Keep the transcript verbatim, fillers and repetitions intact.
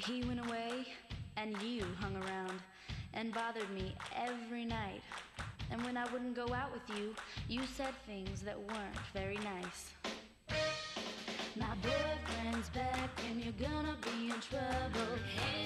He went away, and you hung around and bothered me every night. And when I wouldn't go out with you, you said things that weren't very nice. My boyfriend's back and you're gonna be in trouble. Hey.